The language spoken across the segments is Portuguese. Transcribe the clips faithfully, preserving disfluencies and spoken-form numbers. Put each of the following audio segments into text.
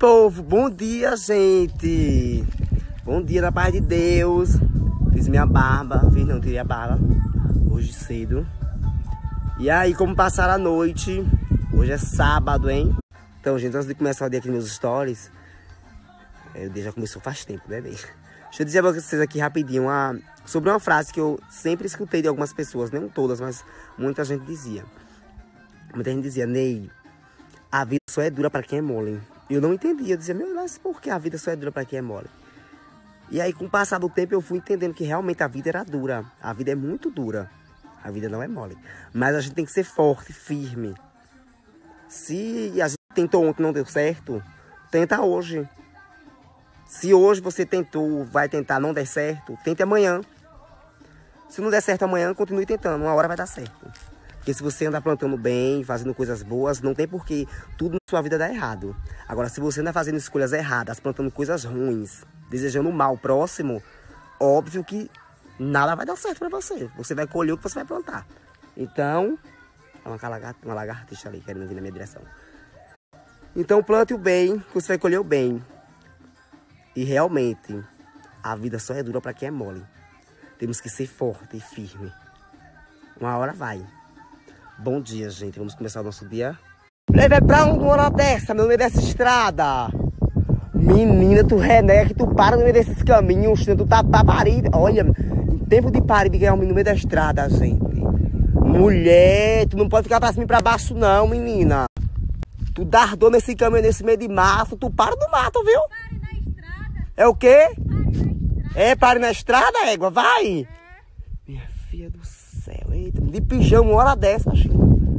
povo, bom dia, gente. Bom dia na paz de Deus. Fiz minha barba, fiz não, tirei a barba hoje cedo. E aí, como passaram a noite? Hoje é sábado, hein? Então, gente, antes de começar o dia aqui nos meus stories, é, o dia já começou faz tempo, né? Deixa eu dizer pra vocês aqui rapidinho uma, sobre uma frase que eu sempre escutei de algumas pessoas, não todas, mas muita gente dizia. Muita gente dizia, Ney, a vida só é dura pra quem é mole. Eu não entendia, eu dizia, meu Deus, por que a vida só é dura pra quem é mole? E aí, com o passar do tempo, eu fui entendendo que realmente a vida era dura. A vida é muito dura. A vida não é mole. Mas a gente tem que ser forte, firme. Se a gente tentou ontem e não deu certo, tenta hoje. Se hoje você tentou, vai tentar, não der certo, tente amanhã. Se não der certo amanhã, continue tentando. Uma hora vai dar certo. Porque se você andar plantando bem, fazendo coisas boas, não tem por que tudo na sua vida dar errado. Agora, se você andar fazendo escolhas erradas, plantando coisas ruins, desejando o mal próximo, óbvio que nada vai dar certo pra você. Você vai colher o que você vai plantar. Então, uma lagartixa, uma lagartixa ali querendo vir na minha direção. Então, plante o bem, que você vai colher o bem. E realmente, a vida só é dura pra quem é mole. Temos que ser forte e firme. Uma hora vai. Bom dia, gente. Vamos começar o nosso dia. Levei pra uma hora dessa, no meio dessa estrada. Menina, tu reneca que tu para no meio desses caminhos, tu tá pra parir. Olha, em tempo de parir de ganhar um no meio da estrada, gente. Mulher, tu não pode ficar pra cima e pra baixo, não, menina. Tu dardou nesse caminho, nesse meio de mato, tu para no mato, viu? Pare na estrada. É o quê? Pare na estrada. É, pare na estrada, égua, vai. É. Minha filha do céu, eita, de pijama uma hora dessa, Chico.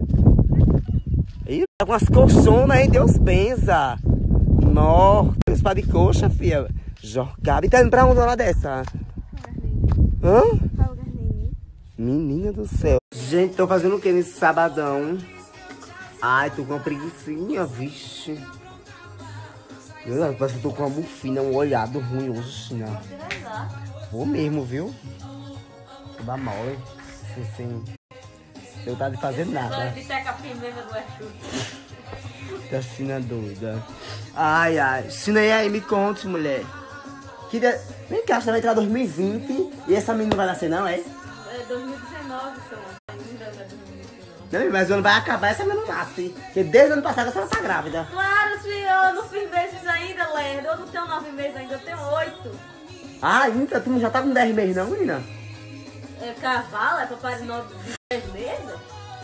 Ih, tá com as colchonas, hein, Deus benza. Nossa, espada de coxa, filha. Jogada. E tá indo pra onde uma hora dessa? Hã? Menina do céu. Gente, tô fazendo o que nesse sabadão? Ai, tô com uma preguicinha, vixe. Meu Deus, parece que eu tô com uma bufina, um olhado ruim hoje, né? Vou mesmo, viu? Vou dar mole. Sem, sem, sem eu tá de fazer nada. Tá China doida. Ai, ai. China, e aí, me conte, mulher. Que de... Vem cá, você vai entrar dois mil e vinte e essa menina não vai nascer, não, é? É dois mil e dezenove, senhor. Não, mas o ano vai acabar e essa menina não nasce. Porque desde o ano passado a senhora tá grávida. Claro, senhor. Eu não fiz meses ainda, Lerdo. Eu não tenho nove meses ainda, eu tenho oito. Ah, ainda? Tu já tá com dez meses, não, menina? É cavalo? É pra parir nove, dez meses?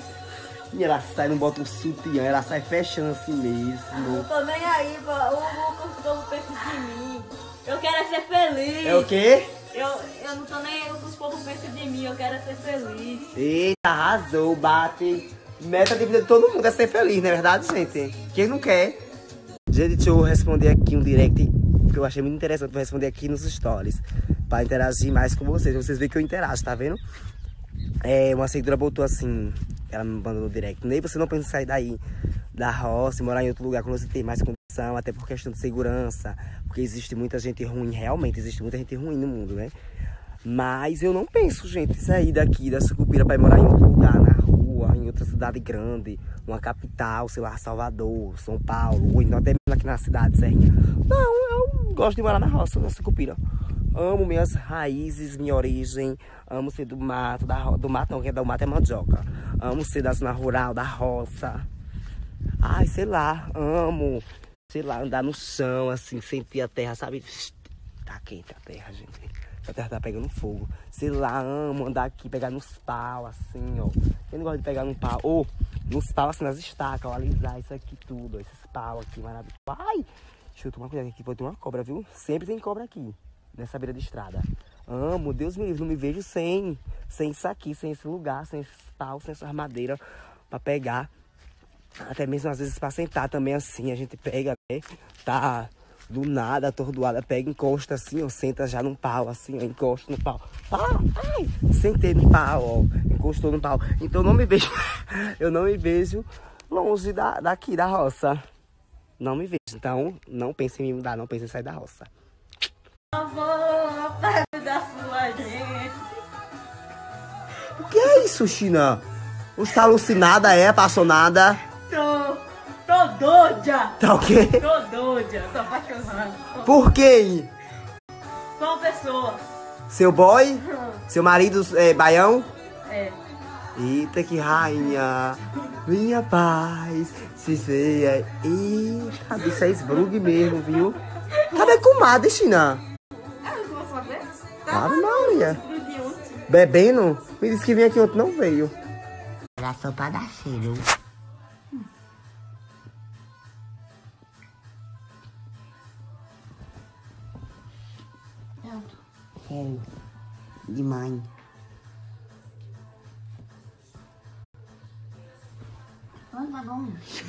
E ela sai, não bota um sutiã, ela sai fechando assim mesmo. Não tô nem aí, pô. O, o povo pensa de mim. Eu quero é ser feliz. É o quê? Eu, eu não tô nem aí o que os povos pensam de mim. Eu quero é ser feliz. Eita, arrasou, bate. Meta de vida de todo mundo é ser feliz, não é verdade, gente? Quem não quer? Gente, deixa eu responder aqui um direct que eu achei muito interessante. Vou responder aqui nos stories pra interagir mais com vocês. Vocês veem que eu interajo, tá vendo? É, uma seguidora botou assim, ela me mandou no direct. Nem você não pensa em sair daí da roça e morar em outro lugar quando você tem mais condição, até por questão de segurança, porque existe muita gente ruim, realmente existe muita gente ruim no mundo, né? Mas eu não penso, gente, em sair daqui da Sucupira para ir morar em outro lugar, na rua, em outra cidade grande, uma capital, sei lá, Salvador, São Paulo, ou então até mesmo aqui na cidade, Serrinha. Não, eu gosto de morar na roça, na Sucupira. Amo minhas raízes, minha origem. Amo ser do mato, da ro... do mato não, quem é do mato é mandioca. Amo ser da zona rural, da roça. Ai, sei lá, amo, sei lá, andar no chão, assim, sentir a terra, sabe? Tá quente a terra, gente. A terra tá pegando fogo. Sei lá, amo andar aqui, pegar nos pau, assim, ó. Eu não gosto de pegar num pau. Ou nos pau, assim, nas estacas, ó, alisar isso aqui tudo, ó, esses pau aqui, maravilhoso. Ai, deixa eu tomar cuidado aqui, pode ter uma cobra, viu? Sempre tem cobra aqui, nessa beira de estrada. Amo, Deus me livre, não me vejo sem, sem isso aqui, sem esse lugar, sem esses pau, sem essas madeiras pra pegar. Até mesmo às vezes pra sentar também assim, a gente pega, né? Tá do nada, atordoada, pega, encosta assim, ó, senta já num pau, assim, ó, encosta no pau. Pá, ai, sentei no pau, ó, encostou no pau. Então não me vejo, eu não me vejo longe da, daqui, da roça. Não me vejo, então não pense em me mudar, não pense em sair da roça. Amor, perto da sua gente. O que é isso, China? Você tá alucinada, é? Apaixonada? Tô. Tô doida! Tá o quê? Tô doida, tô apaixonada. Por quem? Sou uma pessoa. Seu boy? Seu marido é baião? É. Eita, que rainha, minha paz, se feia. Eita, bicho é esbrug mesmo, viu? Cadê comadre, China? Ah, eu vou saber? Ave Maria. No dia ontem. Bebendo? Me disse que vinha aqui ontem, não veio. Era só pra dar cheiro. Não. Quero. Demais. Tá bom.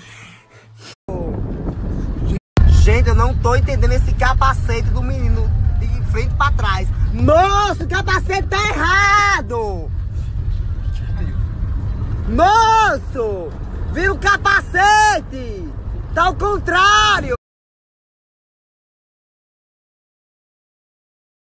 Gente, eu não tô entendendo esse capacete do menino de frente pra trás. Moço, o capacete tá errado! Moço! Vira o capacete! Tá ao contrário!